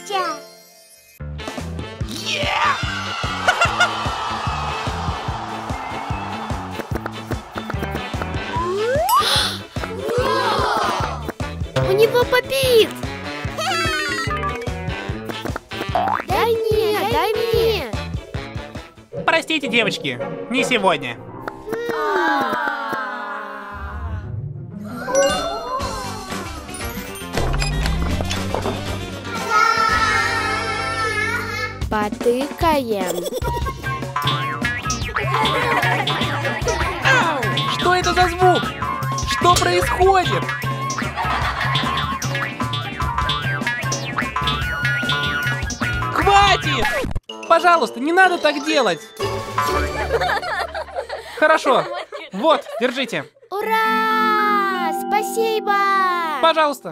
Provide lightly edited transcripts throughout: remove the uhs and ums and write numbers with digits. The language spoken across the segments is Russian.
Настя! У него попит! Дай мне, дай мне! Простите, девочки, не сегодня. Потыкаем. Ау! Что это за звук? Что происходит? Хватит! Пожалуйста, не надо так делать. Хорошо. Вот, держите. Ура! Спасибо! Пожалуйста.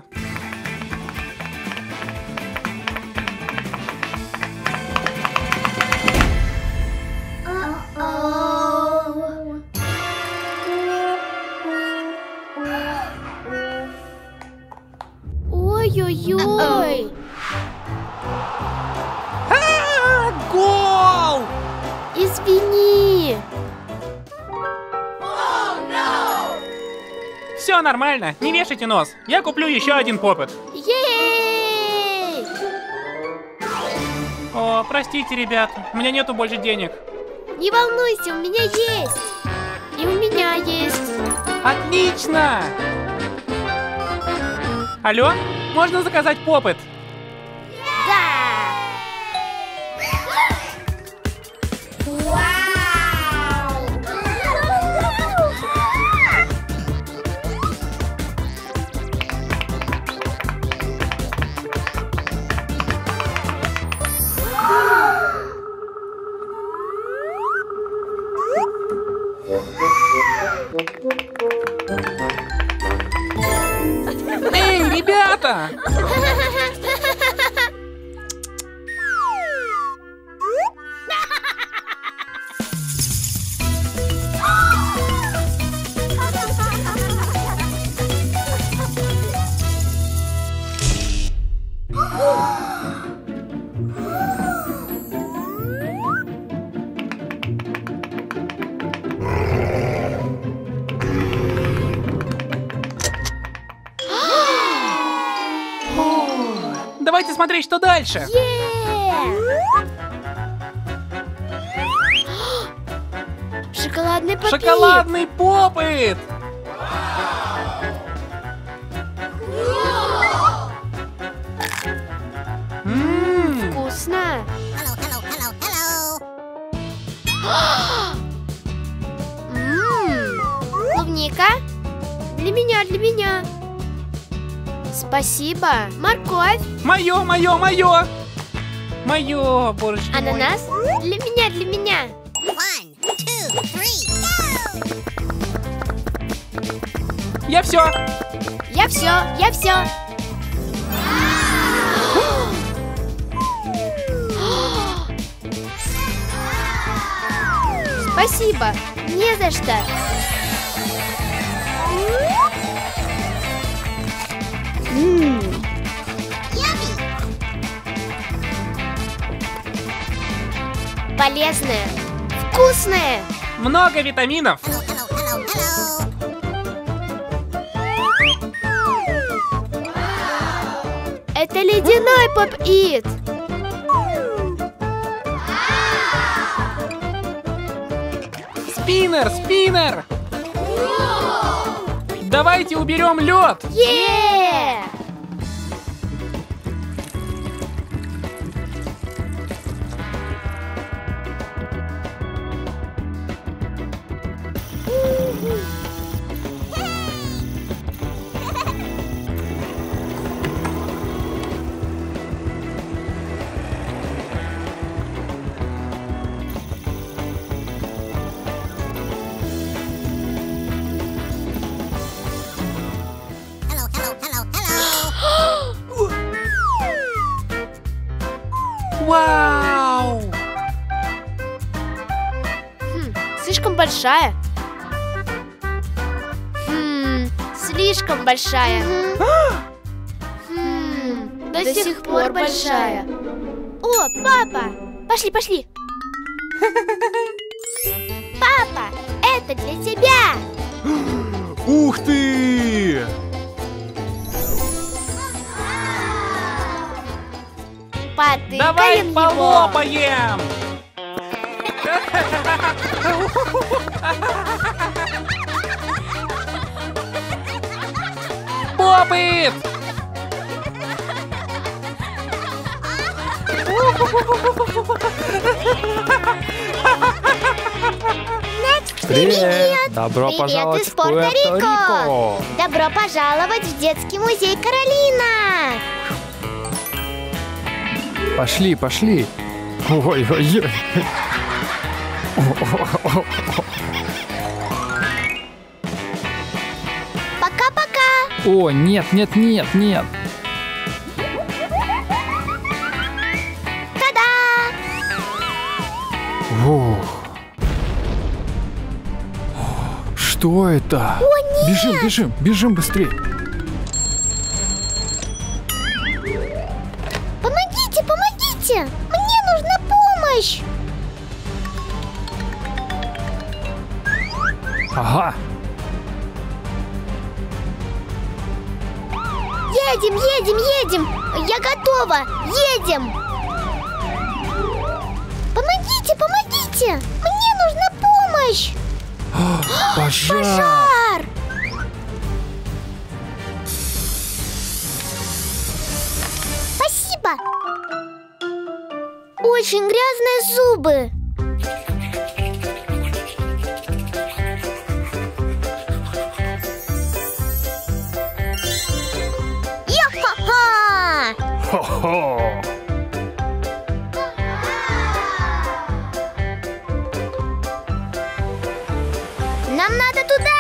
Ой-ой-ой! Гол! Извини! Все нормально, не вешайте нос. Я куплю еще один попыт. Ей! О, простите, ребят, у меня нету больше денег. Не волнуйся, у меня есть! И у меня есть! Отлично! Алло, можно заказать попыт? Да! Эй, ребята! Давайте смотреть, что дальше. Шоколадный попит! Шоколадный попыт! Вкусно! Клубника? Для меня, для меня! Спасибо! Морковь! Мое, мое, мое! Мое, божечки мой. Ананас? Для меня, для меня! 1, 2, 3, go! Я все. Я все, я все! Спасибо! Не за что! Полезное! Вкусное! Много витаминов. Это ледяной поп-ит! Спиннер, спиннер! Давайте уберем лед. Е! Вау! Слишком большая. Слишком большая. до сих пор большая. О, папа! Пошли, пошли. Папа, это для тебя. Ух ты! Давай Потыкаем его. полопаем! Попыт! Привет! Добро Привет пожаловать из в Пуэрто-Рико! Пуэрто-Рико! Добро пожаловать в детский музей Каролина! Пошли, пошли! Ой-ой-ой! Пока-пока! О, нет, нет, нет, нет! Та-да! Ух. Что это? О, нет! Бежим, бежим, бежим быстрее! Помогите, помогите! Мне нужна помощь! Ага! Едем, едем, едем! Я готова! Едем! Помогите, помогите! Мне нужна помощь! Пожар! Пожар! Спасибо! Очень грязные зубы! Йо-хо-хо! Хо-хо! Нам надо туда!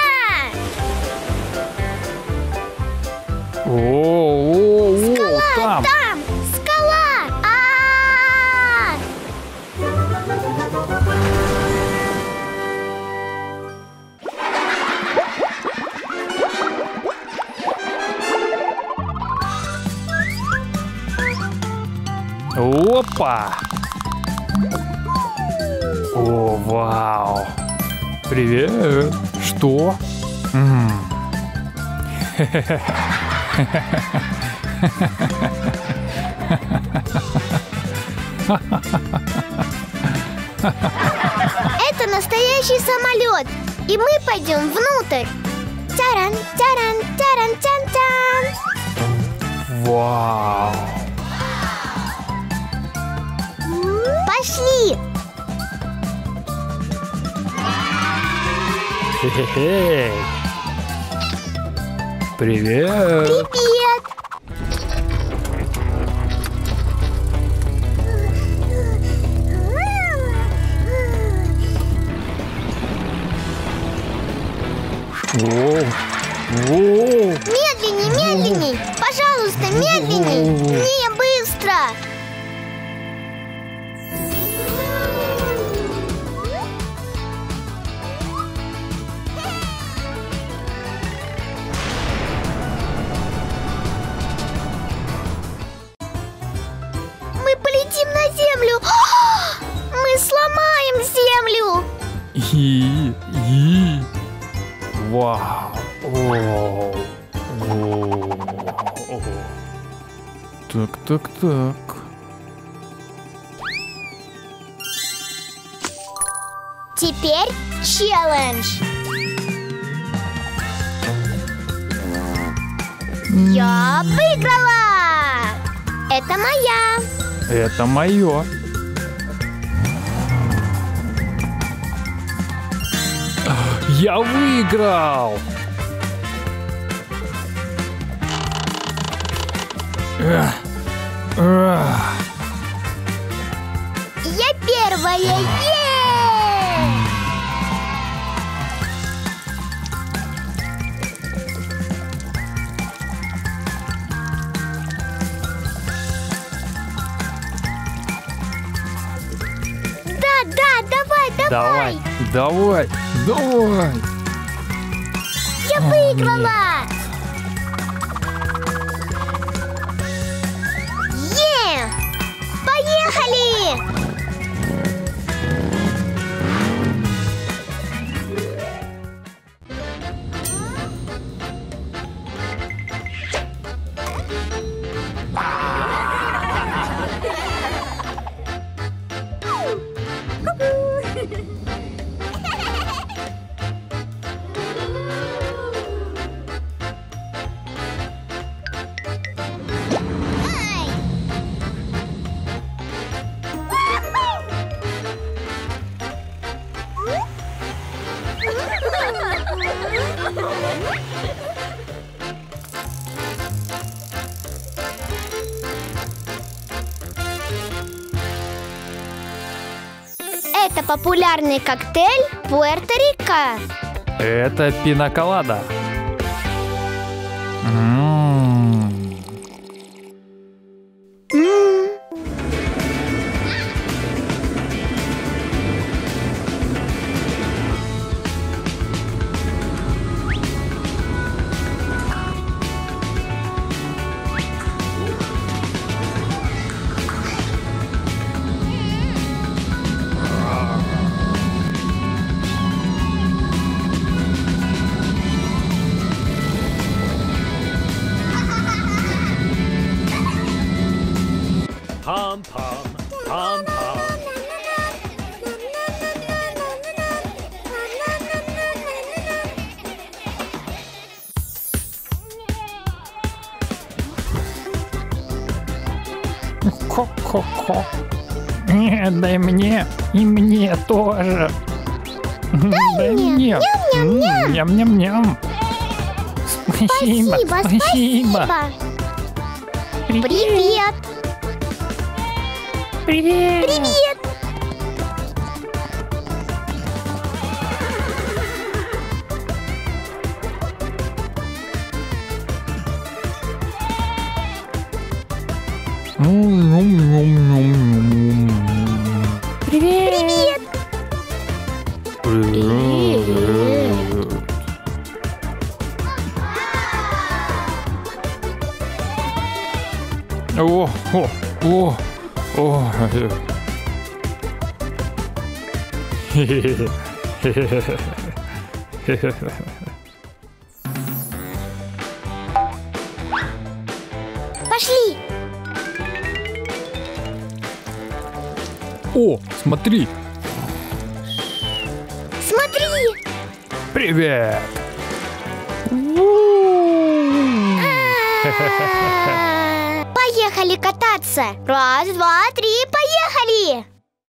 О, там! Там! Скала! А-а-а! Опа! О, вау! Привет! Что? Это настоящий самолет, и мы пойдем внутрь. Таран, таран, таран, тан, тан. Вау! Пошли! Хе-хе-хе! Привет! Привет! Воу! Медленней, медленней! Пожалуйста, медленней! Не быстро! Мы полетим на землю! Мы сломаем землю! Вау! О! Так. Теперь челлендж. Я выиграла! Это моя. Это мое. Я выиграл! Я первая. Е! Да, давай. Давай! Я выиграла. Это популярный коктейль Пуэрто-Рико. Это пинаколада. Pom-pom, pom-pom. Ко-ко-ко. Нет, дай мне. И мне тоже. Дай мне. Ням-ням-ням. Спасибо. Спасибо. Привет. Привет. Привет. Привет. Привет. О, о, о, о. Пошли. О, смотри. Смотри. Привет. Поехали кататься. Раз, два, три, поехали.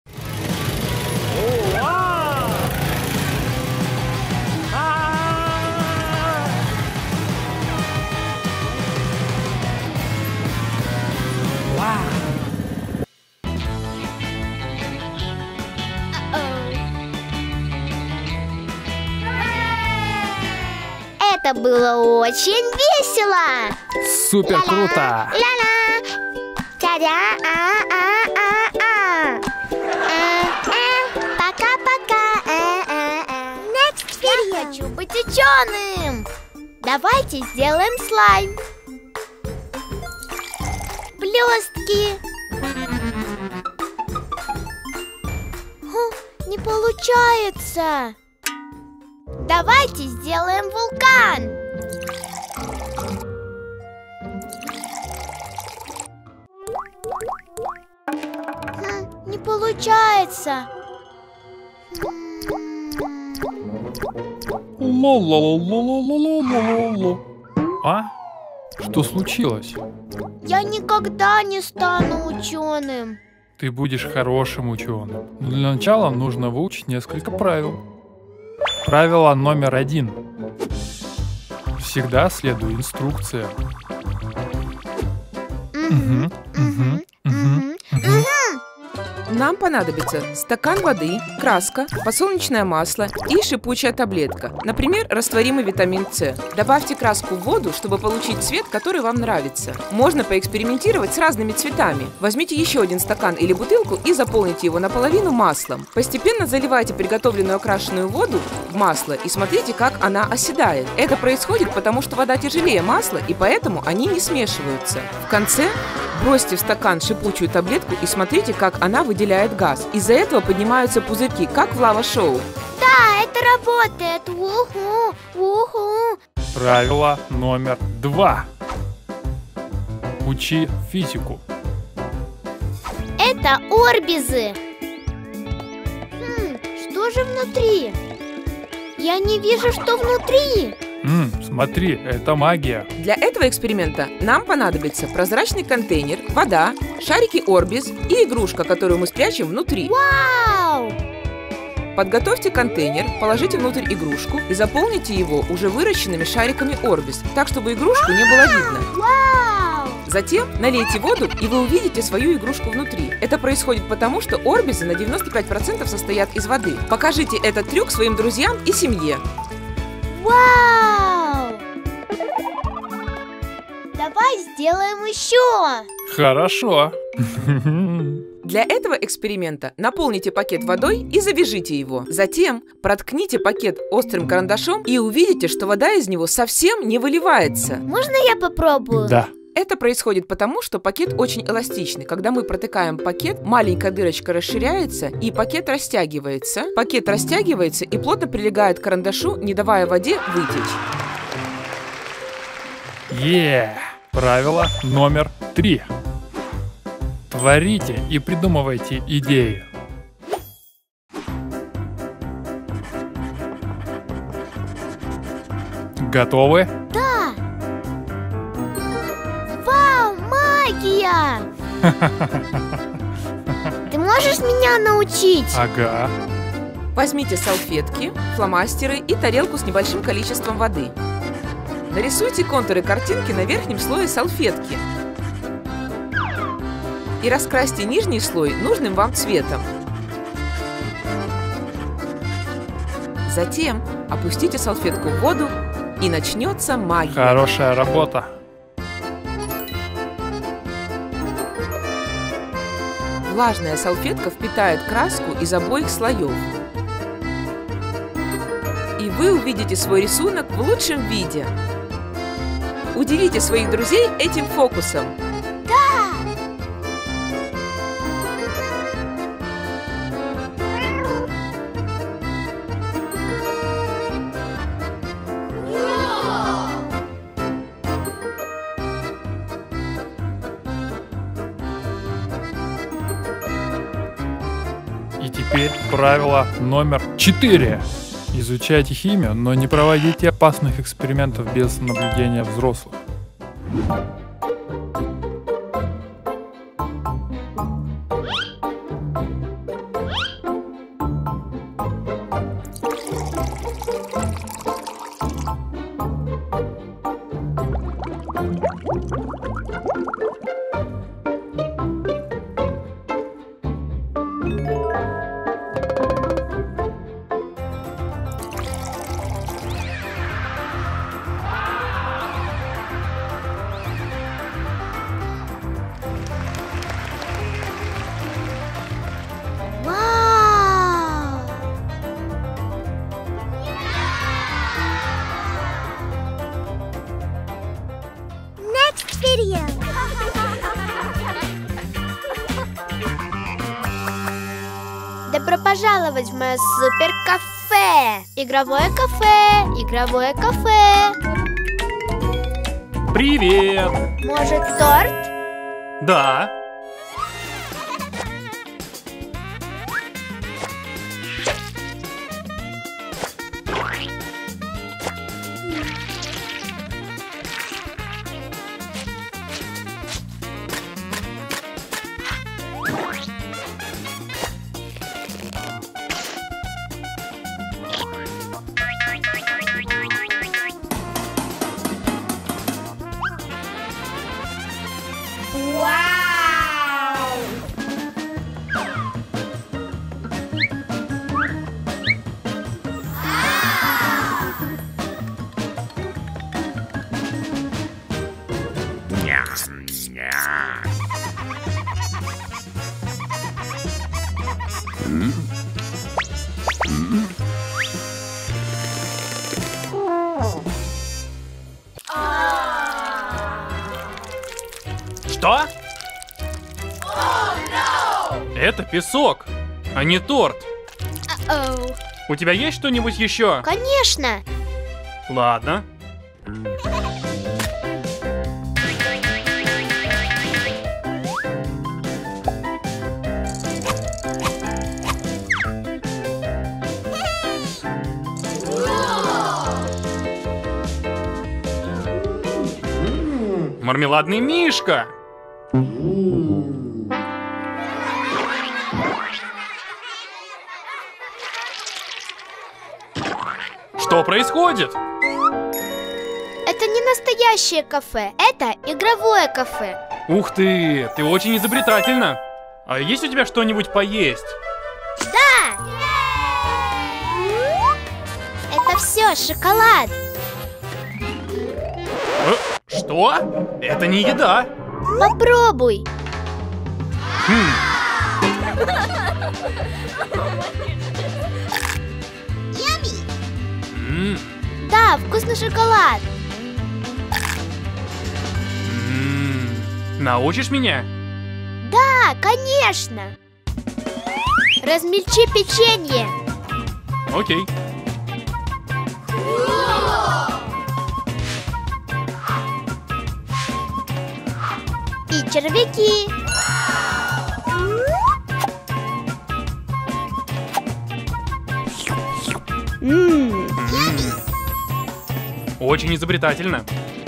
Это было очень весело. Супер круто. Ля-ля. Тя-дя. Пока-пока. Теперь я хочу быть ученым. Давайте сделаем слайм. Блестки. Не получается. Давайте сделаем вулкан. Не получается. Ла-ла-ла-ла-ла-ла-ла-ла. А? Что случилось? Я никогда не стану ученым. Ты будешь хорошим ученым. Но для начала нужно выучить несколько правил. Правило номер 1. Всегда следуй инструкциям. Нам понадобится стакан воды, краска, подсолнечное масло и шипучая таблетка, например, растворимый витамин С. Добавьте краску в воду, чтобы получить цвет, который вам нравится. Можно поэкспериментировать с разными цветами. Возьмите еще один стакан или бутылку и заполните его наполовину маслом. Постепенно заливайте приготовленную окрашенную воду в масло и смотрите, как она оседает. Это происходит потому, что вода тяжелее масла, и поэтому они не смешиваются. В конце бросьте в стакан шипучую таблетку и смотрите, как она выделяет газ. Из-за этого поднимаются пузырьки, как в лава-шоу. Да, это работает. Уху, уху. Правило номер 2. Учи физику. Это орбизы. Что же внутри? Я не вижу, что внутри. Смотри, это магия. Для этого эксперимента нам понадобится прозрачный контейнер, вода, шарики Орбис и игрушка, которую мы спрячем внутри. Вау! Подготовьте контейнер, положите внутрь игрушку и заполните его уже выращенными шариками Орбис, так, чтобы игрушку не было видно. Вау! Затем налейте воду, и вы увидите свою игрушку внутри. Это происходит потому, что орбизы на 95% состоят из воды. Покажите этот трюк своим друзьям и семье. Вау! Давай сделаем еще. Хорошо. Для этого эксперимента наполните пакет водой и завяжите его. Затем проткните пакет острым карандашом и увидите, что вода из него совсем не выливается. Можно я попробую? Да. Это происходит потому, что пакет очень эластичный. Когда мы протыкаем пакет, маленькая дырочка расширяется, и пакет растягивается. Пакет растягивается и плотно прилегает к карандашу, не давая воде вытечь. Правило номер 3. Творите и придумывайте идеи. Готовы? Да! Вау, магия! Ты можешь меня научить? Ага. Возьмите салфетки, фломастеры и тарелку с небольшим количеством воды. Нарисуйте контуры картинки на верхнем слое салфетки. И раскрасьте нижний слой нужным вам цветом. Затем опустите салфетку в воду, и начнется магия. Хорошая работа. Влажная салфетка впитает краску из обоих слоев. И вы увидите свой рисунок в лучшем виде. Удивите своих друзей этим фокусом. И теперь правило номер 4. Изучайте химию, но не проводите опасных экспериментов без наблюдения взрослых. Вау! Next video. Добро пожаловать в мое супер кафе! Игровое кафе! Игровое кафе! Привет! Может, торт? Да. Что? Это песок, а не торт. Оу. У тебя есть что-нибудь еще? Конечно! Ладно. Мармеладный мишка! Что происходит? Это не настоящее кафе, это игровое кафе. Ух ты, ты очень изобретательна. А есть у тебя что-нибудь поесть? Да! Это все шоколад. Что? Это не еда. Попробуй. Да, вкусный шоколад. Научишь меня? Да, конечно. Размельчи печенье. Окей. И червяки. Очень изобретательно.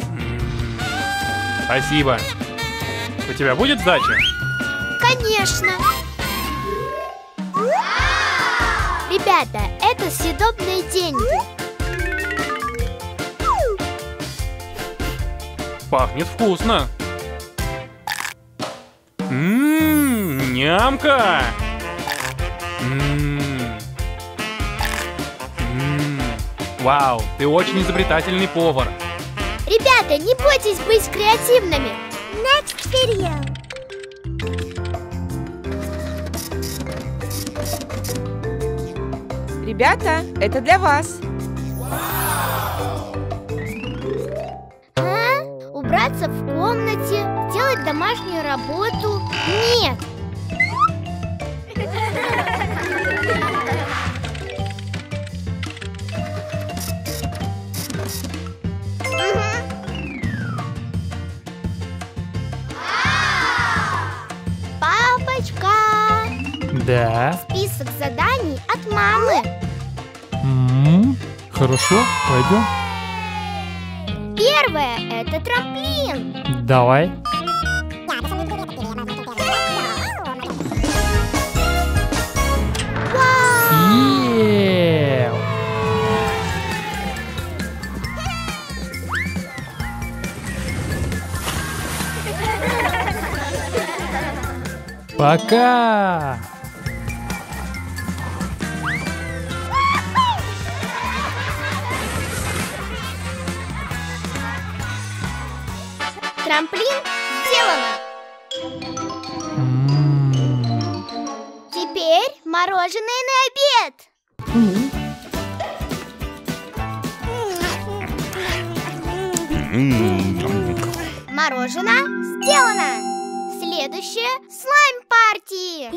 Спасибо. У тебя будет сдача? Конечно. Ребята, это съедобные деньги. Пахнет вкусно. Нямка. Вау, ты очень изобретательный повар. Ребята, не бойтесь быть креативными. Next video. Ребята, это для вас. Убраться в комнате, делать домашнюю работу? Нет. Папочка! Да. Список заданий от мамы. Хорошо, пойдем. Первое – это трамплин. Давай. Съел. Пока. Трамплин сделано. Теперь мороженое на обед. Мороженое сделано. Следующее – слайм-партии.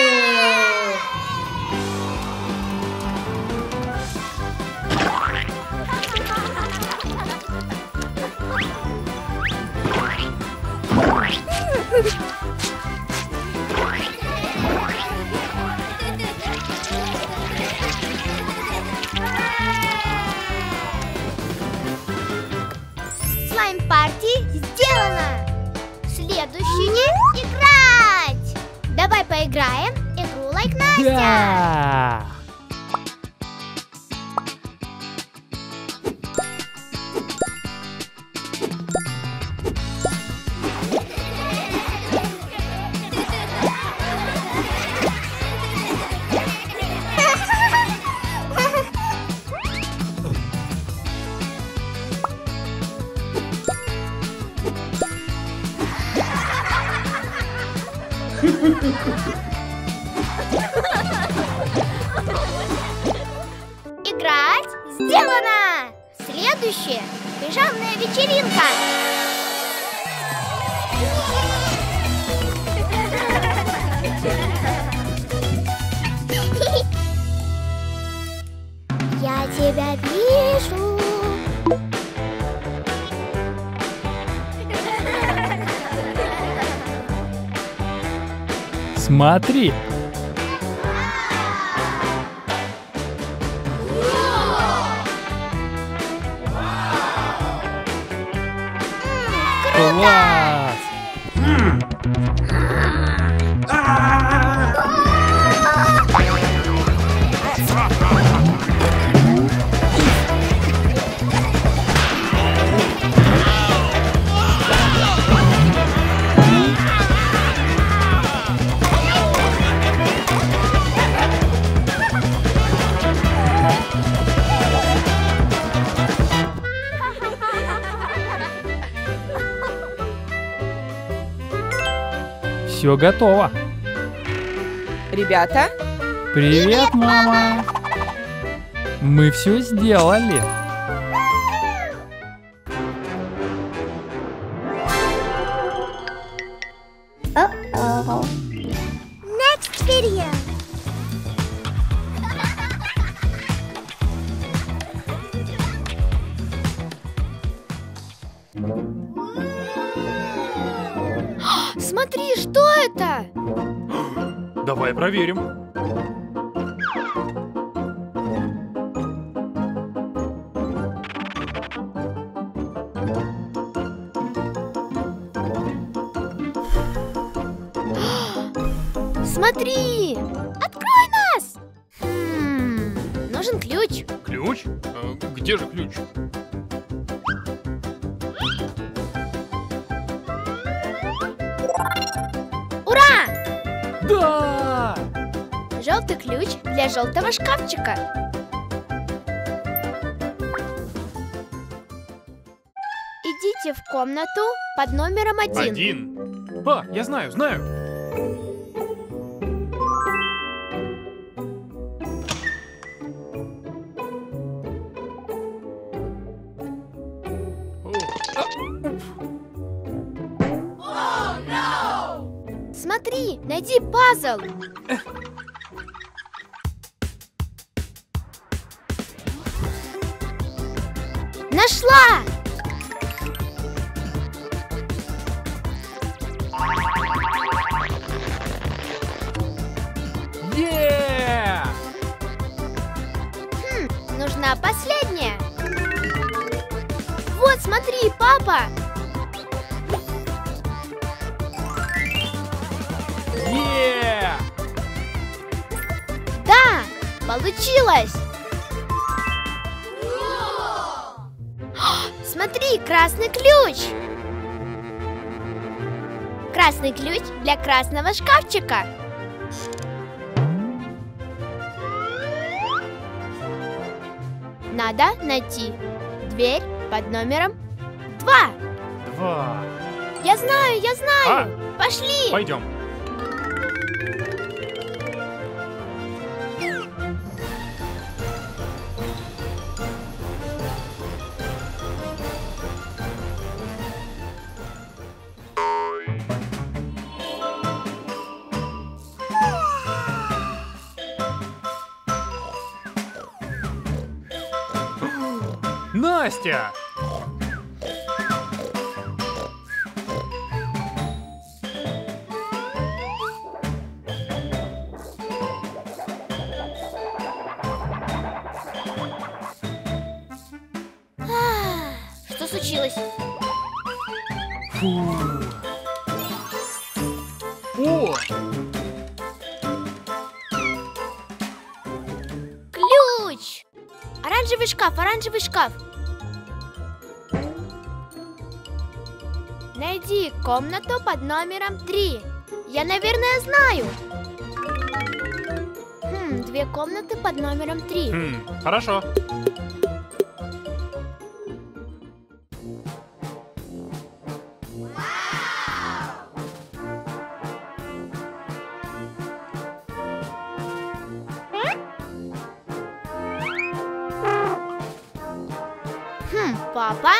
Слайм-партии сделано. Следующее – играть. Давай поиграем игру Like Настя. Да. Играть сделано. Следующее – пижамная вечеринка. Я тебя вижу. Смотри. Класс! Все готово. Ребята, Привет, мама. Мы все сделали. Uh-oh. Next video. Смотри, что это? Давай проверим. Смотри! Открой нас! Нужен ключ. Ключ? Где же ключ? Ура! Да! Желтый ключ для желтого шкафчика. Идите в комнату под номером 1. 1. А, я знаю. Смотри, найди пазл. Нашла! Нужна последняя. Вот, смотри, папа. Да, получилось. Смотри, красный ключ. Красный ключ для красного шкафчика. Надо найти дверь под номером 2. 2. Я знаю. Пошли. Пойдем. Настя! Что случилось? Фу. О! Ключ! Оранжевый шкаф. Найди комнату под номером 3. Я, наверное, знаю. 2 комнаты под номером 3. Хорошо. Папа?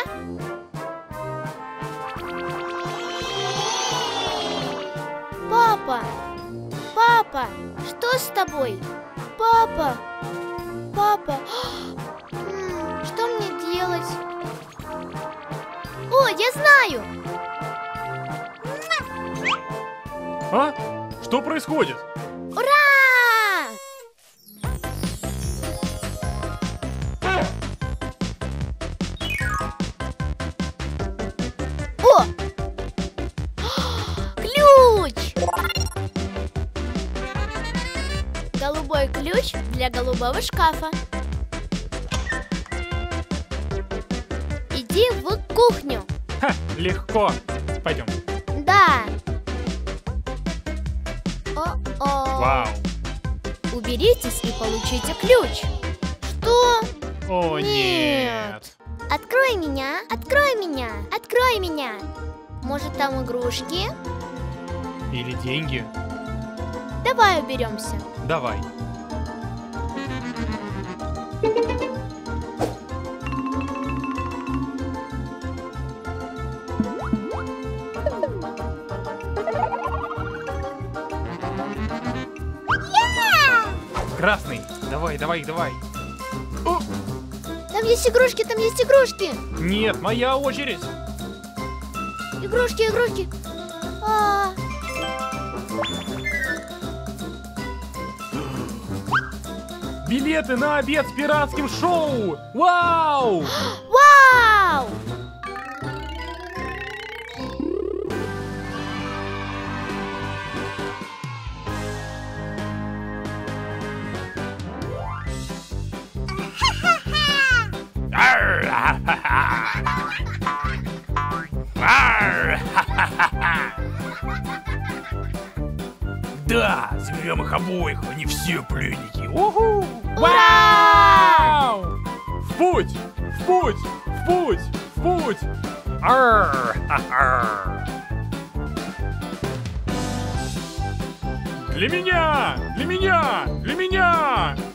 Папа, что с тобой? Папа, что мне делать? О, я знаю! А? Что происходит? Ура! О! Ключ! Голубой ключ для голубого шкафа. Иди в кухню. Ха, легко. Пойдем. Да. О-о. Вау. Уберитесь и получите ключ. Что? О, нет. Открой меня. Может, там игрушки? Или деньги? Давай уберемся. Давай. Красный, давай, давай, давай. О, Там есть игрушки, там есть игрушки. нет, моя очередь. Игрушки, игрушки. А, Билеты на обед с пиратским шоу. Вау! Вау! Да, заберем их обоих, они все пленники. Уху! Ура! Вау! В путь! В путь! В путь! В путь! Арр! Ха-ха! Для меня! Для меня! Для меня!